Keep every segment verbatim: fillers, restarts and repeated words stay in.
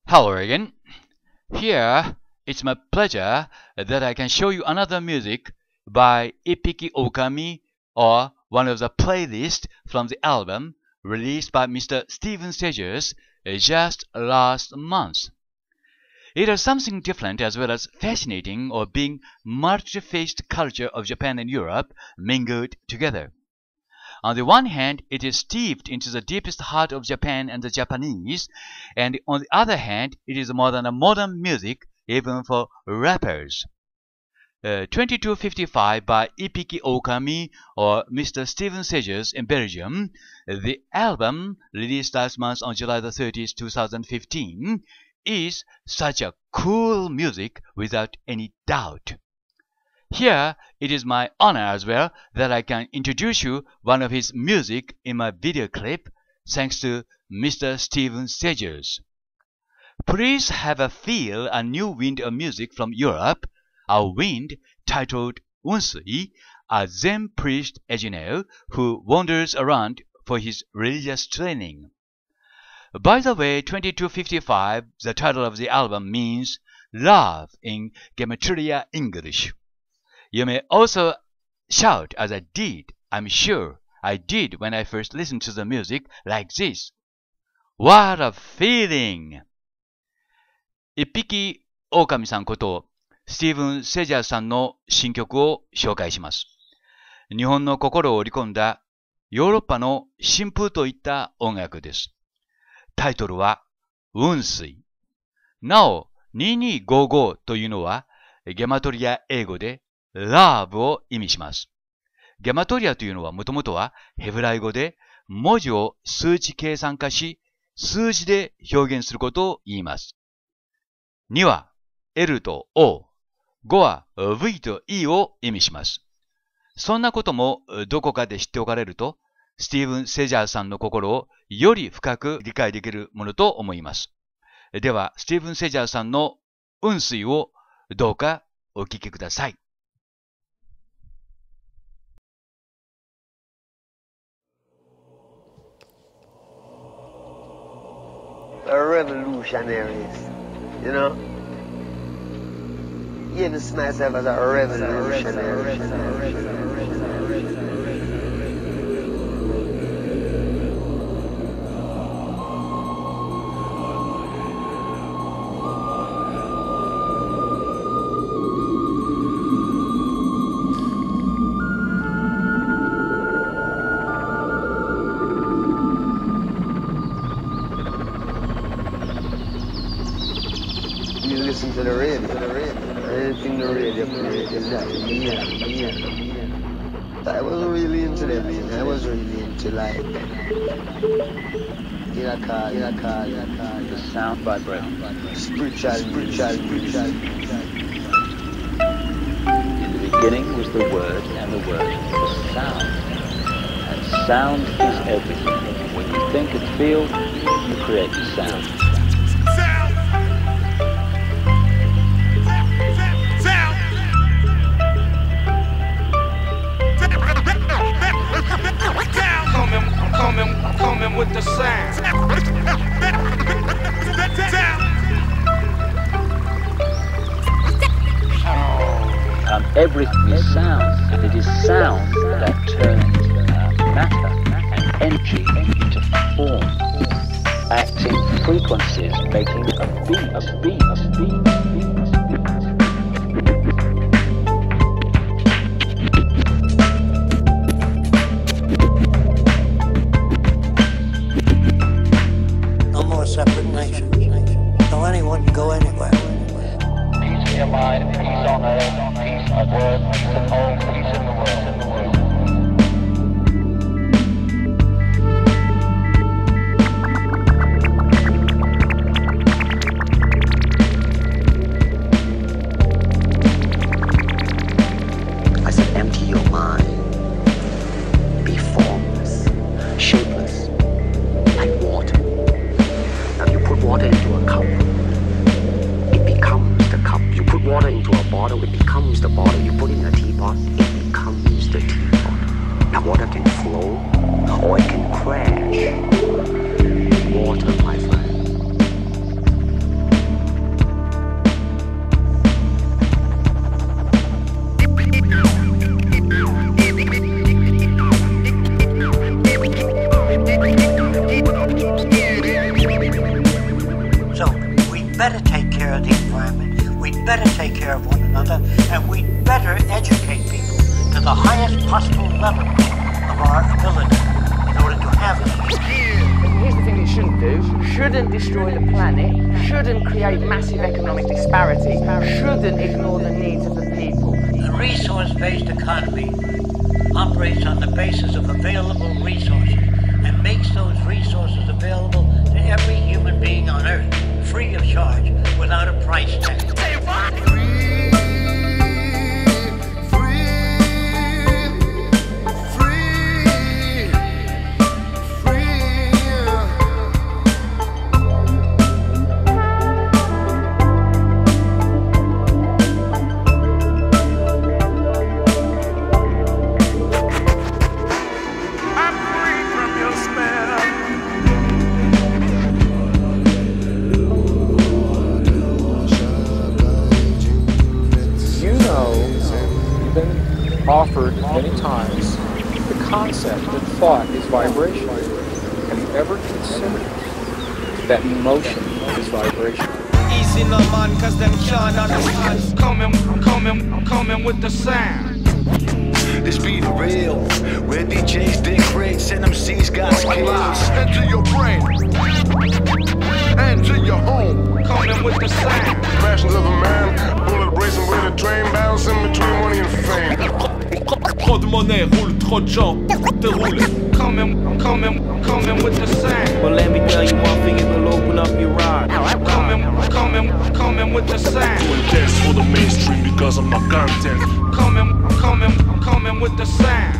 Hello again. Here, it's my pleasure that I can show you another music by Ippiki Okami, or one of the playlists from the album released by Mister Stephen Segers just last month. It has something different as well as fascinating or being multi-faced culture of Japan and Europe mingled together. On the one hand, it is steeped into the deepest heart of Japan and the Japanese, and on the other hand, it is more than a modern music even for rappers. Uh, twenty-two fifty-five by Ippiki Okami, or Mister Stephen Segers in Belgium, the album released last month on July the thirtieth, two thousand fifteen, is such a cool music without any doubt. Here, it is my honor as well that I can introduce you one of his music in my video clip, thanks to Mister Stephen Segers. Please have a feel a new wind of music from Europe, a wind titled Unsui, a Zen priest, as you know, who wanders around for his religious training. By the way, twenty-two fifty-five, the title of the album, means love in Gematria English. You may also shout as I did, I'm sure I did when I first listened to the music like this. What a feeling! 一匹狼さんことスティーブン・セジャーさんの新曲を紹介します。日本の心を織り込んだヨーロッパの新風といった音楽です。タイトルは雲水。なお、にせんにひゃくごじゅうごというのはゲマトリア英語でラブを意味します。ゲマトリアというのはもともとはヘブライ語で文字を数値計算化し、数字で表現することを言います。には L と O、ごは V と E を意味します。そんなこともどこかで知っておかれると、スティーブン・セジャーさんの心をより深く理解できるものと思います。では、スティーブン・セジャーさんの雲水をどうかお聞きください。 Revolutionaries, you know? You know, see myself as a revolutionary. You listen to the radio, to the radio. Anything the radio plays, exactly. Yeah, yeah. I was really into that, man. I was really into like Iraka, Iraka, Iraka. The sound vibration. Spiritual, spiritual, spiritual. In the beginning was the word, and the word was sound. And sound is everything. When you think and feel, you create the sound. I'm coming with the sound. Um, everything is sound, and it is sound that turns uh, matter and energy into form, acting frequencies, making a beat, a beat, a beat, a beat. Separate nation. So anyone can go anywhere. Peace in your mind, peace on earth, peace at work, peace at home, peace in the world. I said empty your mind. Be formless, shapeless, like water. Now you put water into a cup, it becomes the cup. You put water into a bottle, it becomes the bottle. You put it in a teapot, it becomes we'd better take care of the environment, we'd better take care of one another, and we'd better educate people to the highest possible level of our ability in order to have it. Here's the thing it shouldn't do. Shouldn't destroy the planet, shouldn't create massive economic disparity, shouldn't ignore the needs of the people. A resource-based economy operates on the basis of available resources and makes those resources available to every human being on Earth, free of charge, without a price tag. Offered many times the concept that thought is vibration. Have you ever considered that emotion is vibration? Easy no man, cause them can't understand. Coming, coming, I'm coming with the sound. This be the real, where D Js dig crates and M Cs got skills. Enter your brain, enter your home. Coming with the sound. Passions of a man, bullet racing with a train, balancing between money and fame. Trop de monnaie roule, trop de gens déroulent. Coming, coming, coming with the sound. Well, let me tell you one thing, it'll open up your eyes. Coming, coming, coming with the sound. Doing this for the mainstream because of my content. Coming, coming, coming with the sound.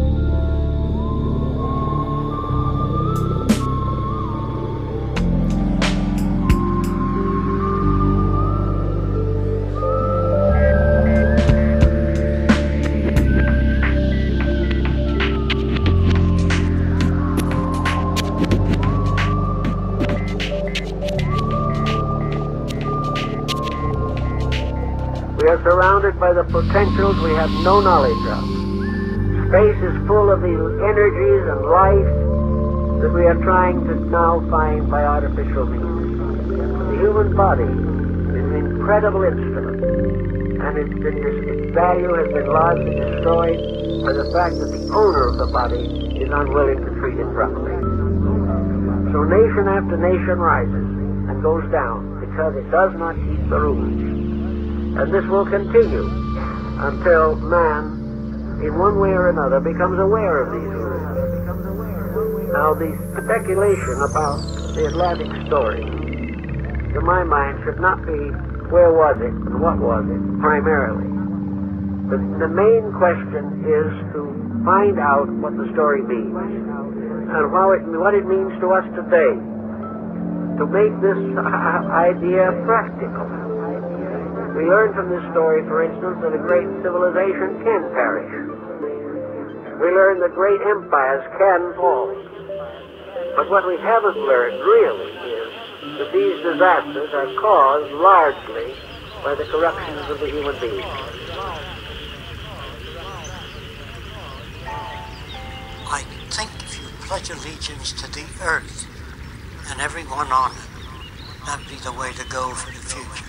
We are surrounded by the potentials we have no knowledge of. Space is full of the energies and life that we are trying to now find by artificial means. The human body is an incredible instrument, and its, its value has been largely destroyed by the fact that the owner of the body is unwilling to treat it properly. So nation after nation rises and goes down because it does not keep the rules. And this will continue until man, in one way or another, becomes aware of these rules. Now, the speculation about the Atlantic story, to my mind, should not be where was it and what was it, primarily. But the main question is to find out what the story means and how it, what it means to us today, to make this idea practical. We learn from this story, for instance, that a great civilization can perish. We learn that great empires can fall. But what we haven't learned, really, is that these disasters are caused largely by the corruptions of the human being. I think if you pledge allegiance to the earth and everyone on it, that'd be the way to go for the future.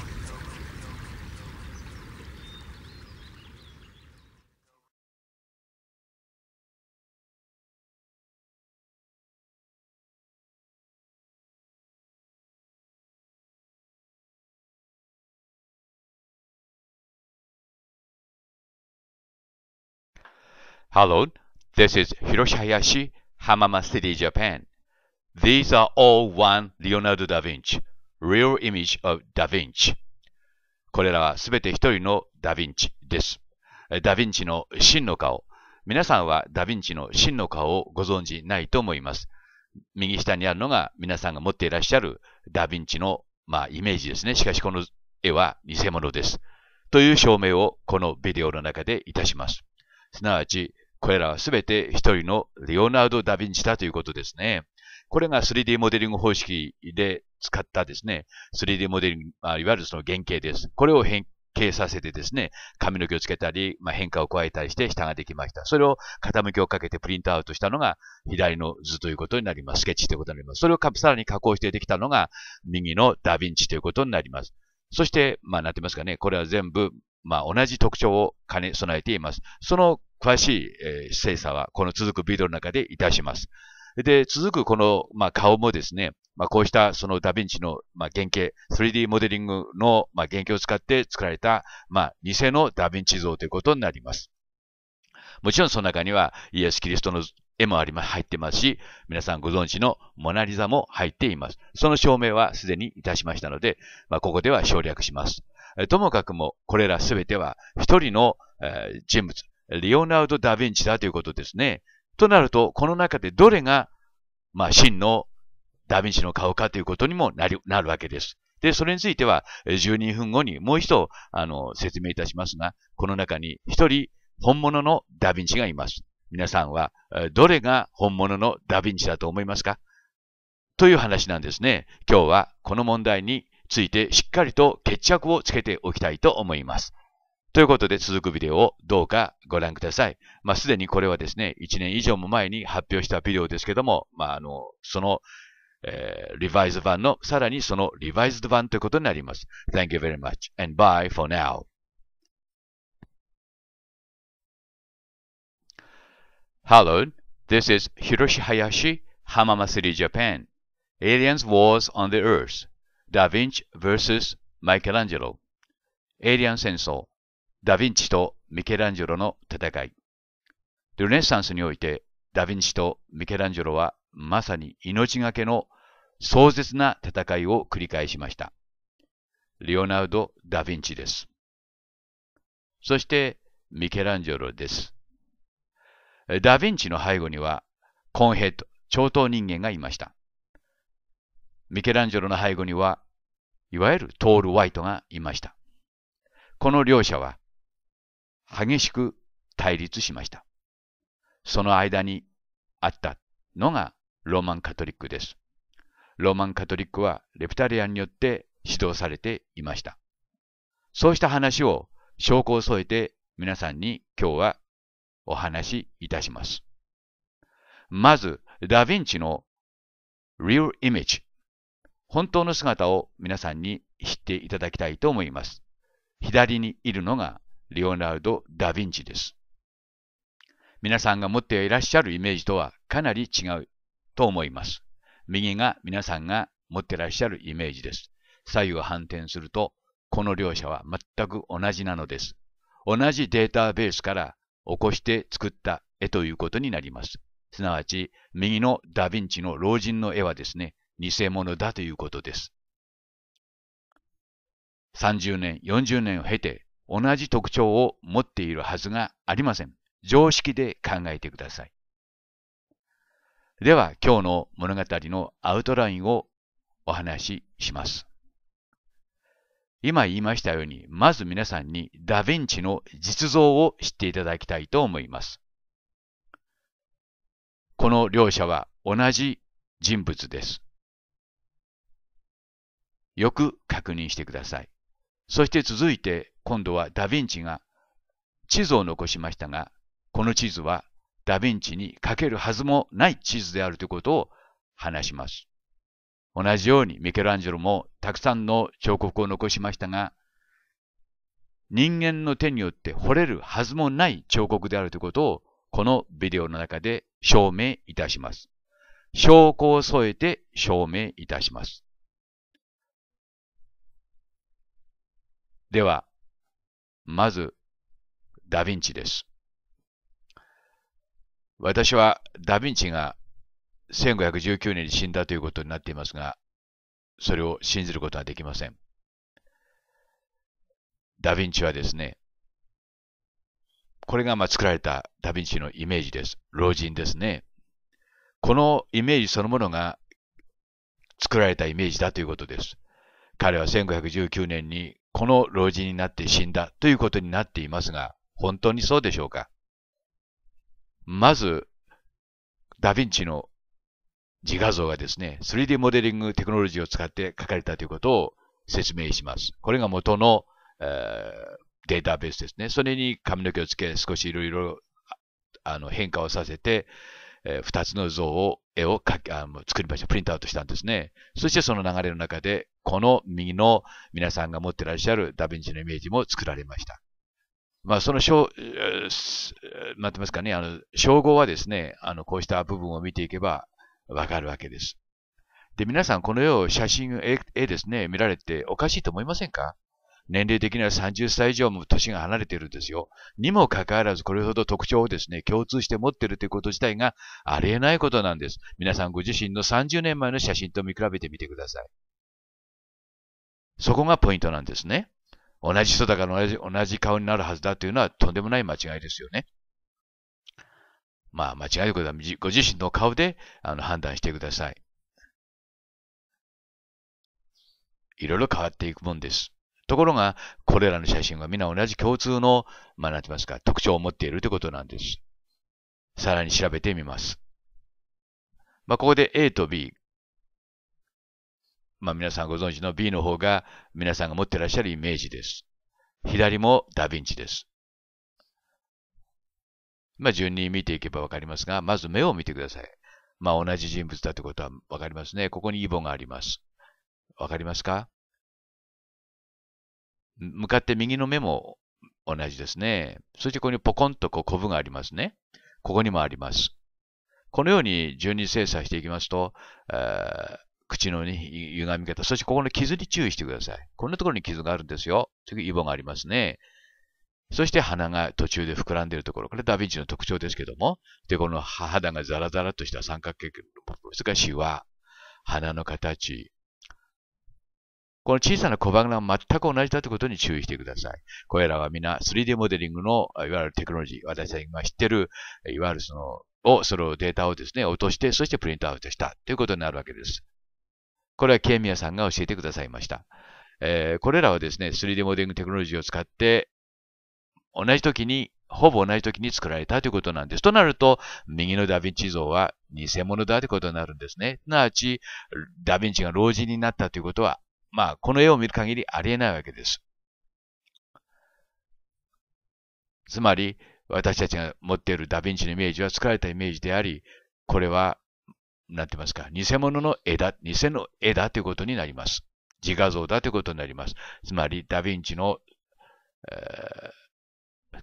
Hello, this is Hiroshi Hayashi, Hamama City, Japan. These are all one Leonardo da Vinci, real image of Da Vinci. これらはすべて一人のダヴィンチです。ダヴィンチの真の顔。皆さんはダヴィンチの真の顔をご存知ないと思います。右下にあるのが皆さんが持っていらっしゃるダヴィンチの、まあ、イメージですね。しかしこの絵は偽物です。という証明をこのビデオの中でいたします。すなわち、これらはすべて一人のレオナルド・ダ・ヴィンチだということですね。これが スリーディー モデリング方式で使ったですね、スリーディー モデリング、いわゆるその原型です。これを研形させてですね、髪の毛をつけたり、まあ、変化を加えたりして下ができました。それを傾きをかけてプリントアウトしたのが左の図ということになります。スケッチということになります。それをさらに加工してできたのが右のダヴィンチということになります。そして、まあ、なんて言いますかね、これは全部、まあ、同じ特徴を兼ね備えています。その詳しい、えー、精査は、この続くビデオの中でいたします。で、続くこの、まあ、顔もですね、まあ、こうしたそのダヴィンチの、まあ、原型、スリーディー モデリングの、まあ、原型を使って作られた、まあ、偽のダヴィンチ像ということになります。もちろんその中にはイエス・キリストの絵もありま、入ってますし、皆さんご存知のモナリザも入っています。その証明はすでにいたしましたので、まあ、ここでは省略します。ともかくも、これらすべては一人の、えー、人物、リオナルド・ダ・ヴィンチだということですね。となると、この中でどれが、まあ、真のダ・ヴィンチの顔かということにもなり、なるわけです。で、それについては、じゅうにふんごにもう一度、あの、説明いたしますが、この中に一人、本物のダ・ヴィンチがいます。皆さんは、どれが本物のダ・ヴィンチだと思いますか？という話なんですね。今日はこの問題についてしっかりと決着をつけておきたいと思います。ということで続くビデオをどうかご覧ください。まあ、すでにこれはですね、いちねん以上も前に発表したビデオですけども、まあ、あの、その、えー、リバイズ版の、さらにそのリバイズド版ということになります。Thank you very much and bye for now. Hello, this is Hiroshi Hayashi, Hamama City, Japan. Aliens Wars on the Earth. Da Vinci vs. Michelangelo. エイリアン戦争。ダ・ヴィンチとミケランジェロの戦い。ルネッサンスにおいて、ダ・ヴィンチとミケランジェロはまさに命がけの壮絶な戦いを繰り返しました。リオナルド・ダ・ヴィンチです。そしてミケランジェロです。ダ・ヴィンチの背後にはコンヘッド、超等人間がいました。ミケランジェロの背後には、いわゆるトール・ワイトがいました。この両者は、激しく対立しました。その間にあったのがローマンカトリックです。ローマンカトリックはレプタリアンによって指導されていました。そうした話を証拠を添えて皆さんに今日はお話しいたします。まず、ダ・ヴィンチの Real Image、本当の姿を皆さんに知っていただきたいと思います。左にいるのがリオナルド・ダ・ヴィンチです。皆さんが持っていらっしゃるイメージとはかなり違うと思います。右が皆さんが持っていらっしゃるイメージです。左右を反転すると、この両者は全く同じなのです。同じデータベースから起こして作った絵ということになります。すなわち、右のダ・ヴィンチの老人の絵はですね、偽物だということです。さんじゅうねん、よんじゅうねんを経て同じ特徴を持っているはずがありません。常識で考えてください。では今日の物語のアウトラインをお話しします。今言いましたように、まず皆さんにダ・ヴィンチの実像を知っていただきたいと思います。この両者は同じ人物です。よく確認してください。そして続いて今度はダ・ヴィンチが地図を残しましたが、この地図はダ・ヴィンチに書けるはずもない地図であるということを話します。同じようにミケランジェロもたくさんの彫刻を残しましたが、人間の手によって彫れるはずもない彫刻であるということをこのビデオの中で証明いたします。証拠を添えて証明いたします。では、まず、ダ・ヴィンチです。私はダ・ヴィンチがせんごひゃくじゅうきゅうねんに死んだということになっていますが、それを信じることはできません。ダ・ヴィンチはですね、これがまあ作られたダ・ヴィンチのイメージです。老人ですね。このイメージそのものが作られたイメージだということです。彼はせんごひゃくじゅうきゅうねんにこの老人になって死んだということになっていますが、本当にそうでしょうか？まず、ダ・ヴィンチの自画像がですね、スリーディー モデリングテクノロジーを使って描かれたということを説明します。これが元のデータベースですね。それに髪の毛をつけ、少しいろいろあの変化をさせて、えー、ふたつの像を、絵を描きあの作りました。プリントアウトしたんですね。そしてその流れの中で、この右の皆さんが持ってらっしゃるダヴィンチのイメージも作られました。まあ、その章、なんて言いますかね、あの、称号はですね、あの、こうした部分を見ていけばわかるわけです。で、皆さん、この絵を、写真、絵、絵ですね、見られておかしいと思いませんか？年齢的にはさんじゅっさい以上も年が離れているんですよ。にもかかわらず、これほど特徴をですね、共通して持っているということ自体がありえないことなんです。皆さんご自身のさんじゅうねんまえの写真と見比べてみてください。そこがポイントなんですね。同じ人だから同じ、同じ顔になるはずだというのはとんでもない間違いですよね。まあ、間違いということは、ご自身の顔であの判断してください。いろいろ変わっていくもんです。ところが、これらの写真は皆同じ共通の、まあ、なんて言いますか、特徴を持っているということなんです。さらに調べてみます。まあ、ここで A と B。まあ、皆さんご存知の B の方が皆さんが持っていらっしゃるイメージです。左もダヴィンチです。まあ、順に見ていけばわかりますが、まず目を見てください。まあ、同じ人物だということはわかりますね。ここにイボがあります。わかりますか？向かって右の目も同じですね。そしてここにポコンとこうコブがありますね。ここにもあります。このように順に精査していきますと、口の、ね、歪み方、そしてここの傷に注意してください。こんなところに傷があるんですよ。次、イボがありますね。そして鼻が途中で膨らんでいるところ。これダヴィンチの特徴ですけども。で、この肌がザラザラとした三角形の部分。それからシワ、鼻の形。この小さな小鼻が全く同じだということに注意してください。これらは皆 スリーディー モデリングのいわゆるテクノロジー、私たちが知っている、いわゆるその、を、そのデータをですね、落として、そしてプリントアウトしたということになるわけです。これはケイミヤさんが教えてくださいました。えー、これらはですね、スリーディー モデリングテクノロジーを使って、同じ時に、ほぼ同じ時に作られたということなんです。となると、右のダヴィンチ像は偽物だということになるんですね。すなわち、ダヴィンチが老人になったということは、まあ、この絵を見る限りありえないわけです。つまり、私たちが持っているダヴィンチのイメージは作られたイメージであり、これは、なんて言いますか、偽物の絵だ、偽の絵だということになります。自画像だということになります。つまり、ダヴィンチの、えー、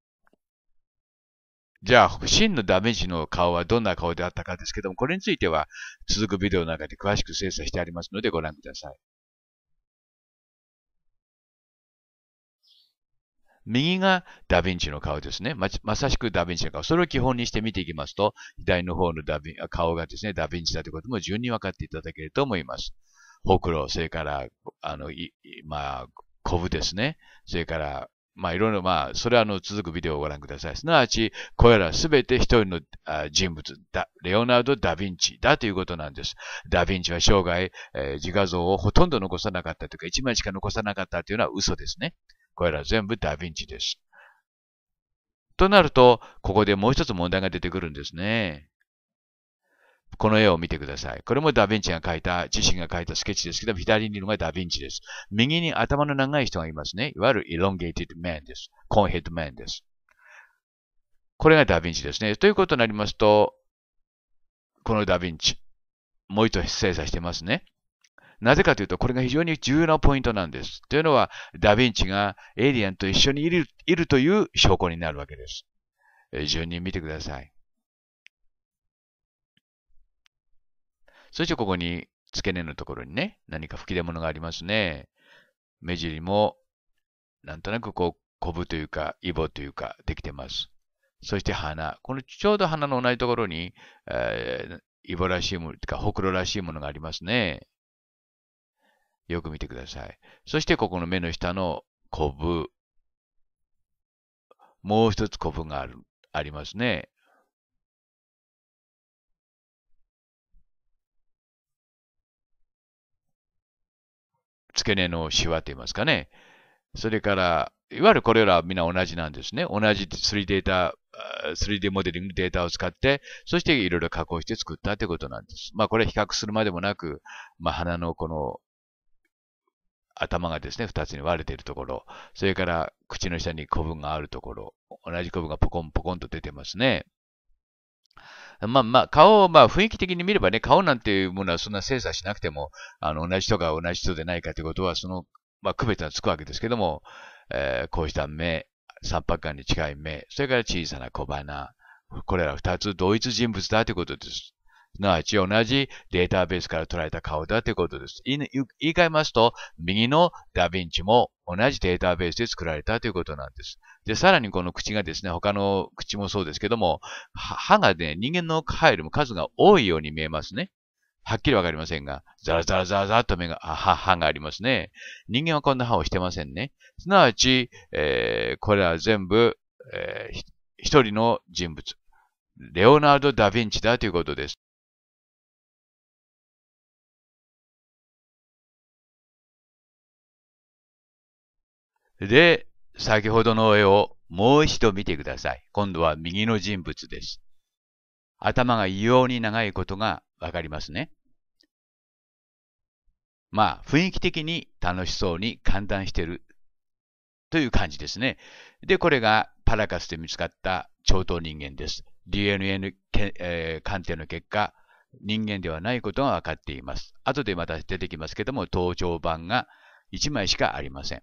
じゃあ、真のダヴィンチの顔はどんな顔であったかですけども、これについては続くビデオの中で詳しく精査してありますのでご覧ください。右がダヴィンチの顔ですね。ま、まさしくダヴィンチの顔。それを基本にして見ていきますと、左の方のダヴィン顔がですね、ダヴィンチだということも順に分かっていただけると思います。ほくろ、それから、あの、いまあ、コブですね。それから、まあ、いろいろ、まあ、それはあの、続くビデオをご覧ください。すなわち、これらすべて一人の人物だ、レオナルド・ダ・ヴィンチだということなんです。ダ・ヴィンチは生涯、えー、自画像をほとんど残さなかったというか、一枚しか残さなかったというのは嘘ですね。これら全部ダヴィンチです。となると、ここでもう一つ問題が出てくるんですね。この絵を見てください。これもダヴィンチが描いた、自身が描いたスケッチですけど、左にいるのがダヴィンチです。右に頭の長い人がいますね。いわゆる elongated man です。コーンヘッドマンです。これがダヴィンチですね。ということになりますと、このダヴィンチ、もう一度精査してますね。なぜかというと、これが非常に重要なポイントなんです。というのは、ダヴィンチがエイリアンと一緒にいる、いるという証拠になるわけです。順に見てください。そしてここに付け根のところにね、何か吹き出物がありますね。目尻も、なんとなくこう、コブというか、イボというか、できてます。そして鼻。このちょうど鼻の同じところに、えー、イボらしいもの、とか、ほくろらしいものがありますね。よく見てください。そしてここの目の下のコブ。もう一つコブがある、ありますね。付け根のシワと言いますかね。それから、いわゆるこれらはみんな同じなんですね。同じ スリーディー データ、スリーディー モデリングデータを使って、そしていろいろ加工して作ったということなんです。まあこれ比較するまでもなく、まあ鼻のこの頭がですね、二つに割れているところ、それから口の下に古文があるところ、同じ古文がポコンポコンと出てますね。まあまあ、顔をまあ雰囲気的に見ればね、顔なんていうものはそんな精査しなくても、あの、同じ人が同じ人でないかということは、その、まあ、区別がつくわけですけども、えー、こうした目、三白眼に近い目、それから小さな小鼻、これら二つ同一人物だということです。すなわち同じデータベースから捉えた顔だということです。言い換えますと、右のダヴィンチも同じデータベースで作られたということなんです。で、さらにこの口がですね、他の口もそうですけども、歯がね、人間の歯よりも数が多いように見えますね。はっきりわかりませんが、ザラザラザラザラっと目が、歯、歯がありますね。人間はこんな歯をしてませんね。すなわち、えー、これは全部、えー、一人の人物。レオナルド・ダ・ヴィンチだということです。で、先ほどの絵をもう一度見てください。今度は右の人物です。頭が異様に長いことがわかりますね。まあ、雰囲気的に楽しそうに歓談しているという感じですね。で、これがパラカスで見つかった超等人間です。ディーエヌエー の、えー、鑑定の結果、人間ではないことがわかっています。後でまた出てきますけども、頭頂板がいちまいしかありません。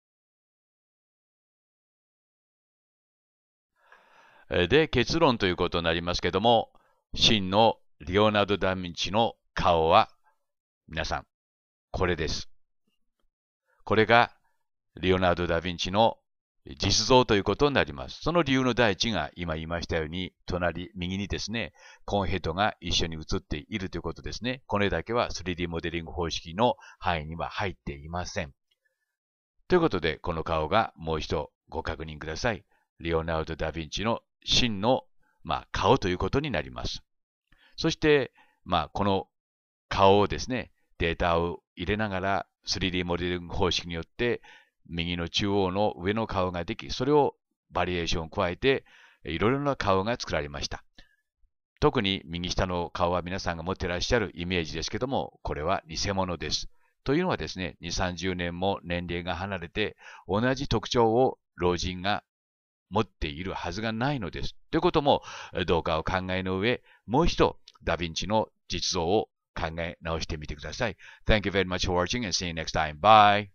で、結論ということになりますけども、真のリオナルド・ダ・ヴィンチの顔は、皆さん、これです。これが、リオナルド・ダ・ヴィンチの実像ということになります。その理由の第一が、今言いましたように、隣、右にですね、コンヘッドが一緒に写っているということですね。これだけは スリーディー モデリング方式の範囲には入っていません。ということで、この顔がもう一度ご確認ください。リオナルド・ダ・ヴィンチの真の、まあ、顔ということになります。そして、まあ、この顔をですね、データを入れながら スリーディー モデリング方式によって右の中央の上の顔ができ、それをバリエーションを加えていろいろな顔が作られました。特に右下の顔は皆さんが持っていらっしゃるイメージですけども、これは偽物です。というのはですね、にじゅう、さんじゅうねんも年齢が離れて同じ特徴を老人が持っているはずがないのです。ということもどうかお考えの上、もう一度ダヴィンチの実像を考え直してみてください。Thank you very much for watching and see you next time. Bye!